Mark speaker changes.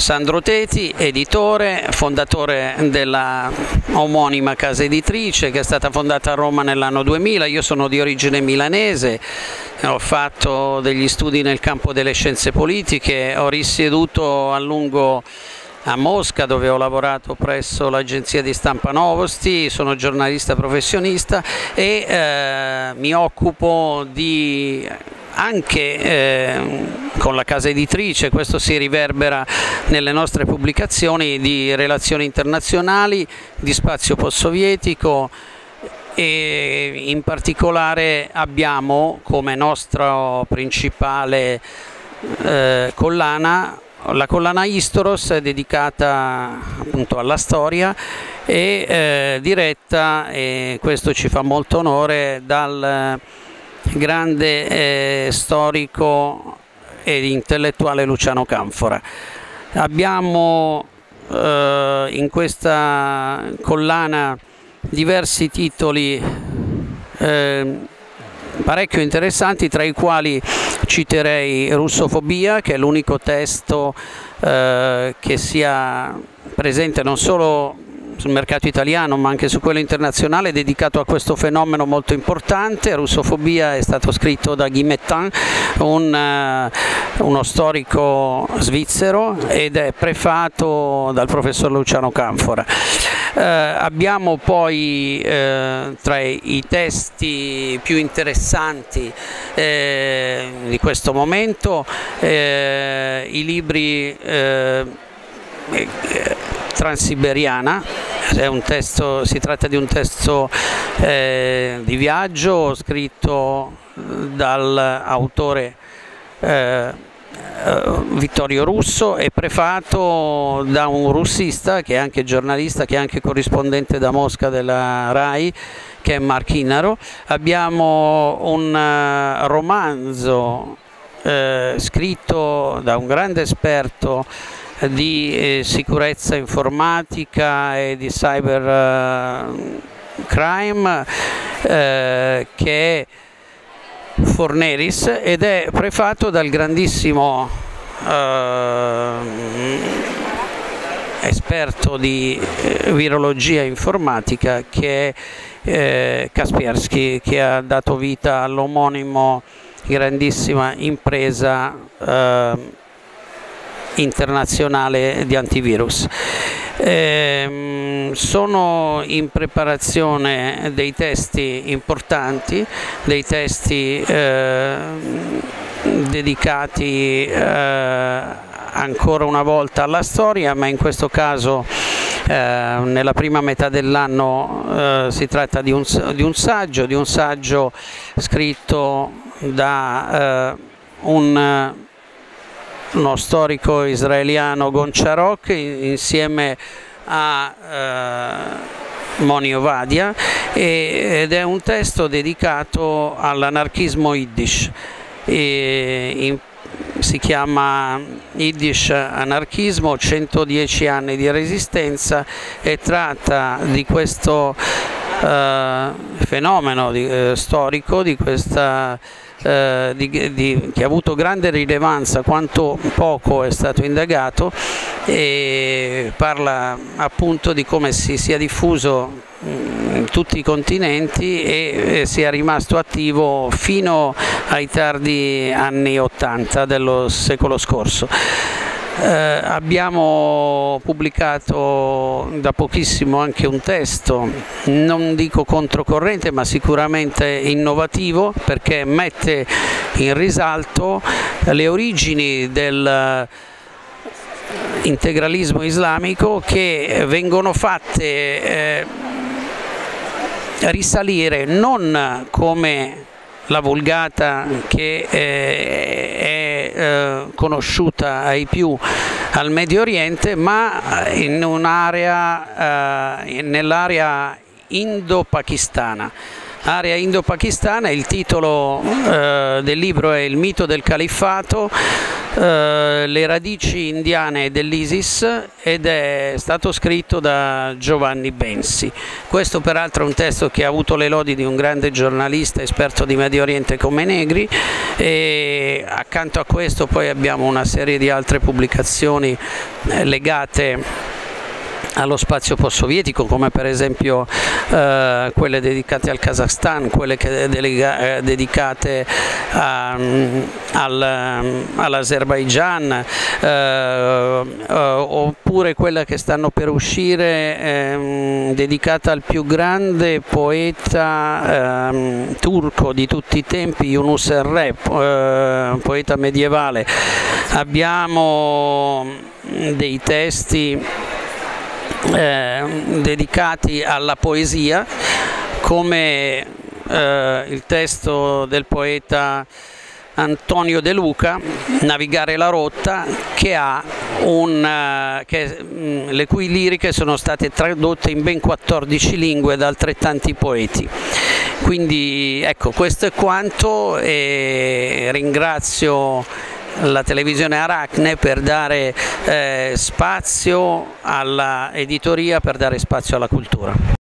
Speaker 1: Sandro Teti, editore, fondatore della omonima casa editrice che è stata fondata a Roma nell'anno 2000. Io sono di origine milanese, ho fatto degli studi nel campo delle scienze politiche, ho risieduto a lungo a Mosca dove ho lavorato presso l'agenzia di stampa Novosti, sono giornalista professionista e mi occupo di anche con la casa editrice, questo si riverbera nelle nostre pubblicazioni, di relazioni internazionali, di spazio post-sovietico, e in particolare abbiamo come nostra principale collana la collana Istoros, dedicata appunto alla storia e diretta, e questo ci fa molto onore, dal grande storico ed intellettuale Luciano Canfora. Abbiamo in questa collana diversi titoli parecchio interessanti, tra i quali citerei Russofobia, che è l'unico testo che sia presente non solo sul mercato italiano ma anche su quello internazionale, dedicato a questo fenomeno molto importante. Russofobia è stato scritto da Guy Mettan, uno storico svizzero, ed è prefato dal professor Luciano Canfora. Abbiamo poi tra i testi più interessanti di questo momento i libri Transiberiana, si tratta di un testo di viaggio scritto dall'autore Vittorio Russo e prefato da un russista che è anche giornalista, che è anche corrispondente da Mosca della RAI, che è Mark Inaro. Abbiamo un romanzo scritto da un grande esperto di sicurezza informatica e di cyber crime che è Forneris, ed è prefato dal grandissimo esperto di virologia informatica che è Kaspersky, che ha dato vita all'omonimo grandissima impresa internazionale di antivirus. Sono in preparazione dei testi importanti, dei testi dedicati ancora una volta alla storia, ma in questo caso nella prima metà dell'anno si tratta di un saggio scritto da uno storico israeliano, Goncharok, insieme a Moni Ovadia, ed è un testo dedicato all'anarchismo Yiddish. Si chiama Yiddish Anarchismo, 110 anni di resistenza, e tratta di questo fenomeno storico, di questa che ha avuto grande rilevanza quanto poco è stato indagato, e parla appunto di come si sia diffuso in tutti i continenti e sia rimasto attivo fino ai tardi anni 80 dello secolo scorso. Abbiamo pubblicato da pochissimo anche un testo, non dico controcorrente ma sicuramente innovativo, perché mette in risalto le origini del integralismo islamico, che vengono fatte risalire non come la vulgata che è conosciuta ai più al Medio Oriente, ma in un'area, nell'area indo-pakistana. Area indo-pakistana, il titolo del libro è Il mito del califfato, Le radici indiane dell'ISIS ed è stato scritto da Giovanni Bensi. Questo peraltro è un testo che ha avuto le lodi di un grande giornalista esperto di Medio Oriente come Negri, e accanto a questo poi abbiamo una serie di altre pubblicazioni legate allo spazio post-sovietico, come per esempio quelle dedicate al Kazakhstan, quelle dedicate all'Azerbaigian, oppure quella che stanno per uscire dedicata al più grande poeta turco di tutti i tempi, Yunus Emre, poeta medievale. Abbiamo dei testi dedicati alla poesia, come il testo del poeta Antonio De Luca, Navigare la rotta, le cui liriche sono state tradotte in ben 14 lingue da altrettanti poeti. Quindi ecco, questo è quanto, e ringrazio la televisione Aracne per dare spazio alla editoria, per dare spazio alla cultura.